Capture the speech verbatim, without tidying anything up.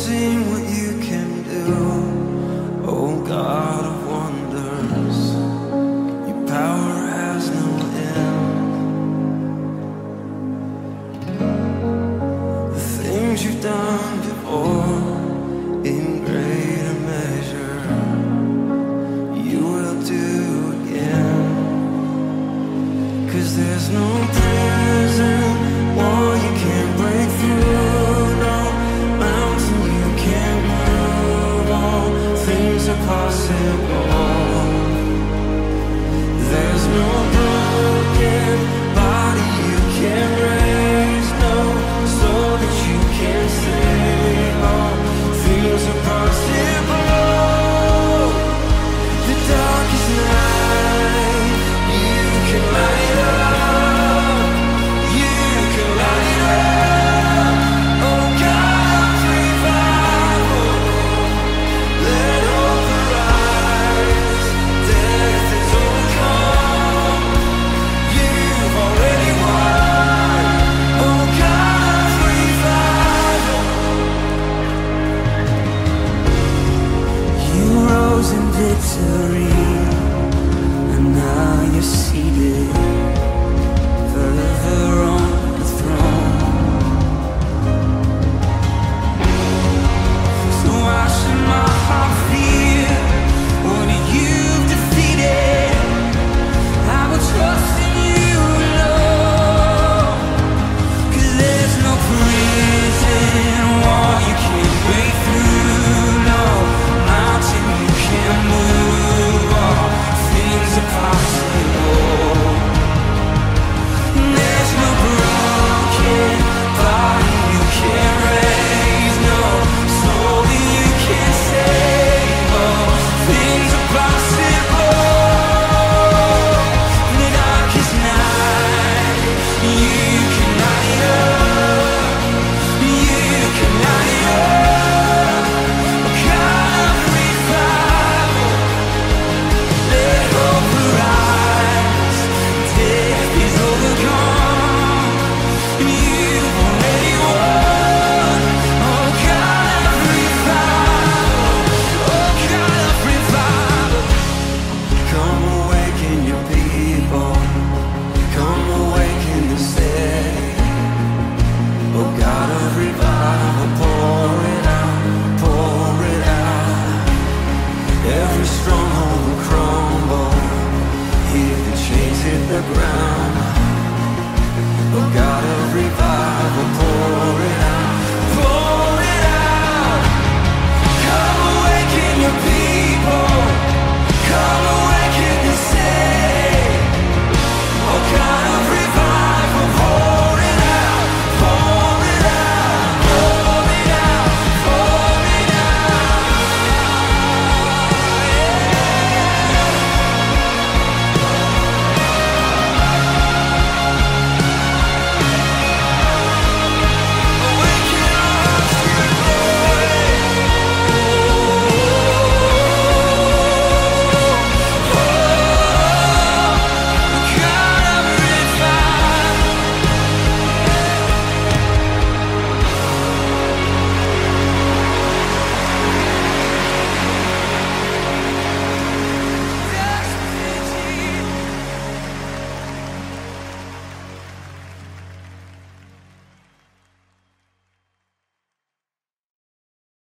seen what you can do, oh God of wonders. Your power has no end. The things you've done before, in greater measure, you will do again. 'Cause there's no prison wall you can't break through, no mountain you can't move. All things are possible. There's no broken body you can't raise, no soul that you can't save. All things are possible. The darkest night you can light up, you can light up. Oh God, revival, let hope arise. Death is overcome, you've already won. Oh God, revival. You rose in victory,